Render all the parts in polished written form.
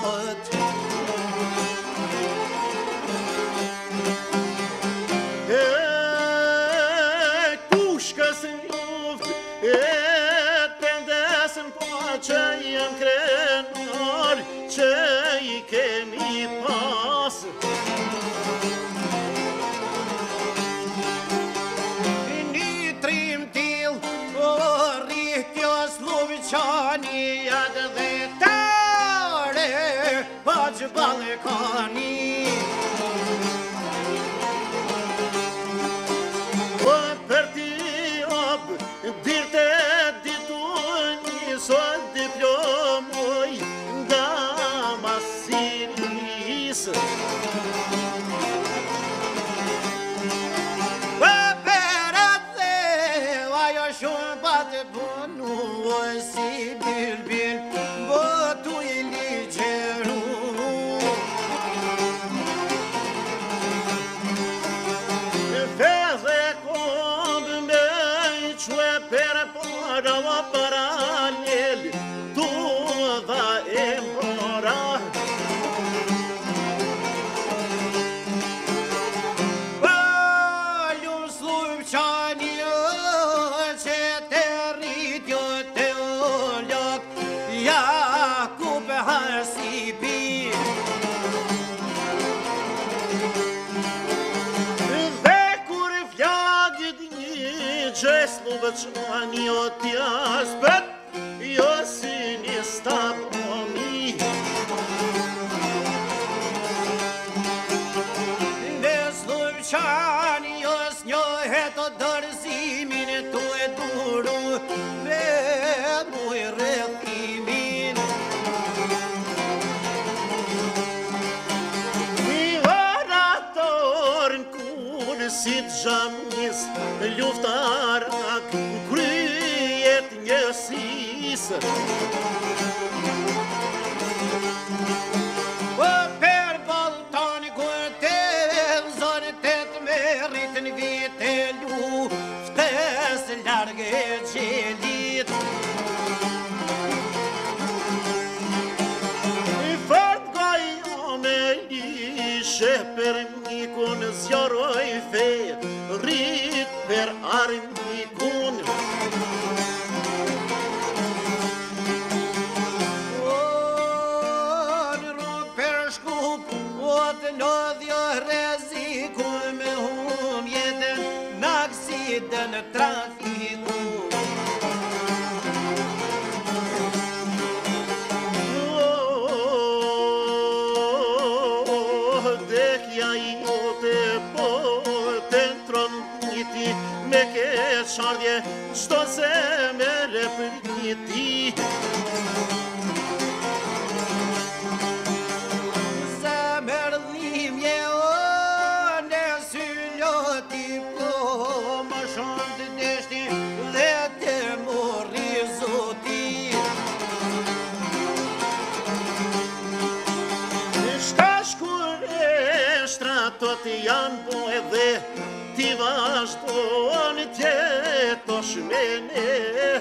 Kushkës njoft tendesin po që jem krenar që I kemi pas Një trim til o rritjo Sloviçani jadë dhe tare Baqë Balkani Dirte ditu njësot diplomoj nga masiris Perat dhe ajo shumë bate punu si bilbil botu I ligjeru Per para paralel toda embora Valum Sloviçani që të rritjo të ollak Jakub Hasibi Dhe kur flagit një që Sloviçani o t'jas bet jo si një stapomi Dhe Sloviçani o s'njohet o dorëzimin tu e duru me muj rrethimin I orator në kur si t'xamis luftarak kryet njësisë Per Baltani kërtel zonë të të merit në vite luftes largë gjelit Fort gojo me lishe per mikun zjaroj fet Rrit per armikun Në rrug per shkup O të lodhjo reziku Me hum jetën në aksidën trafiku Dekja jote po të ndron me ke shardje qdo zemër e për një ti Zemër dhimje o në sylloti po më shumë të deshti dhe të mori zoti Shkash kur e shtratot janë po edhe Ti vazhdojnë tjetosh me ne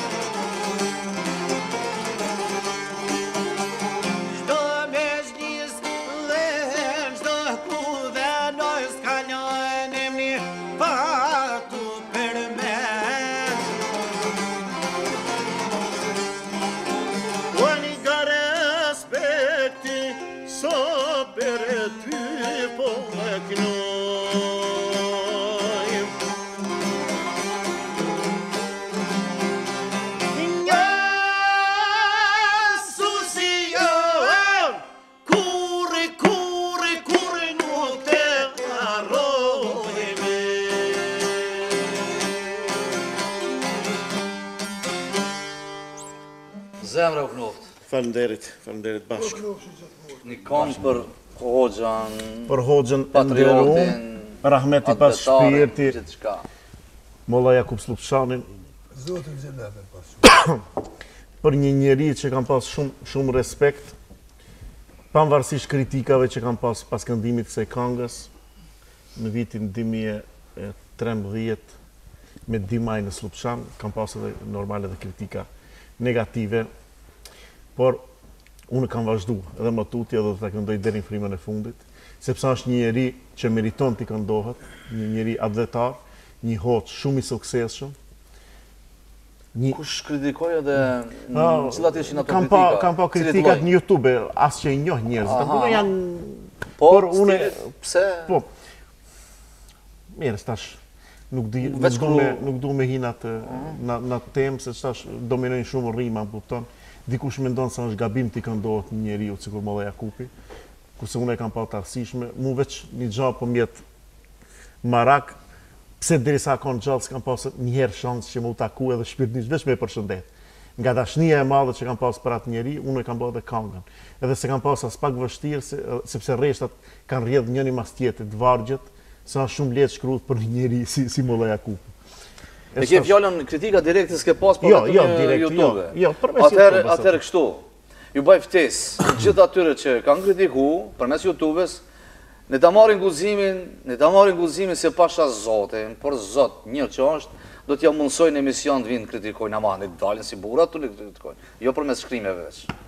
Shdo me zhlis dhe shdo ku dhe noj s'ka njën e mni patu për me O një ga respekti so për ty po e knoj Zemra u knoft. Faleminderit bashkë. Një këngë për Hoxhan. Për Hoxhën e nderuar, rahmeti pas shpirti. Molla Jakub Sloviçanin. Zotin xhenetin pas. Për një njeri që kam pas shumë respekt, pavarësisht kritikave që kam pas këndimit kësaj këngës, në vitin 2013 me Dimaj në Sloviçan, kam pas edhe normal edhe kritika negative, por unë kam vazhdu edhe më tutje dhe të këndoj deri në frymën e fundit, sepse është një njeri që meriton t'i këndohet, një njeri atletar, një hoç shumë i suksesshëm. Kush kritikoi edhe cilat ishin ato kritika? Kam pa kritikat në YouTube, as që i njoh njerëzit. Ato janë por unë pse? Po. Mirë, stash nuk du me hi në temë, se stash dominojnë shumë rrima, më kupton. Dikush mendon se është gabim t'i këndohet një njeriu sikur Molla Jakupi, kurse unë e kam pa të arsyeshme, mu veç një gjallë po mjet marak, pse derisa ka në gjallë s'kam pasur njëherë shansë që më u taku edhe shpirtnisht veç me përshëndet. Nga dashnia e madhe që kam pasur për atë njeri, unë e kam bërë edhe kangën. Edhe se kam pasur as pak vështirë, sepse rreshtat kanë rrjedh njëri mas tjetrit, vargjet, se është shumë lehtë shkruhet për një njeri si Molla Jakupi. E ke fjallën kritika direkte s'ke pas për në YouTube? Jo, përmes YouTube. Atëherë kështu, ju bëj ftesë gjithë atyre që kanë kritiku përmes YouTube-s, ne ta marrin guximin se pasha Zotin, por Zot, një që është, do t'ja mundsojnë emision të vinë kritikojnë, ama ne dalin si burra të kritikojnë, jo përmes shkrimeve veç.